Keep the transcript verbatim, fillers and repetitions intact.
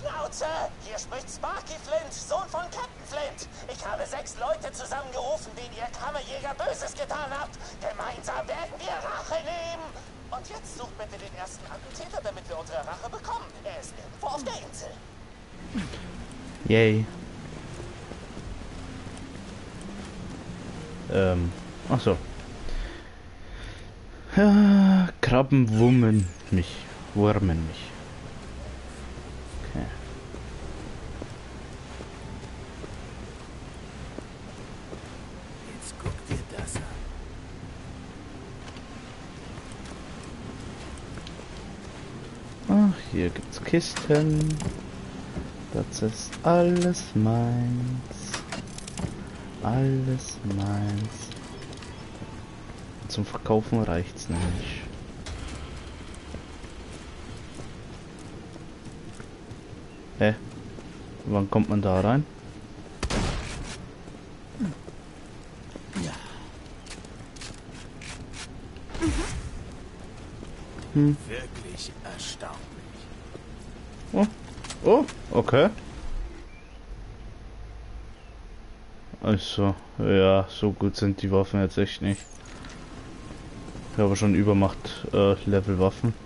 Schnauze! Hier spricht Sparky Flint, Sohn von Captain Flint. Ich habe sechs Leute zusammengerufen, denen ihr Kammerjäger Böses getan habt. Gemeinsam werden wir Rache nehmen. Und jetzt sucht bitte den ersten Attentäter, damit wir unsere Rache bekommen. Er ist irgendwo auf der Insel. Yay. Ähm, ach so. Ja, Krabben wurmen mich. Wurmen mich. Okay. Jetzt guck dir das an. Ach, hier gibt's Kisten. Das ist alles meins. Alles meins. Zum Verkaufen reicht's nicht. Hä? Wann kommt man da rein? Hm. Wirklich erstaunlich. Oh. Oh, okay. Also, ja, so gut sind die Waffen jetzt echt nicht. Ich habe schon Übermacht äh, Level Waffen.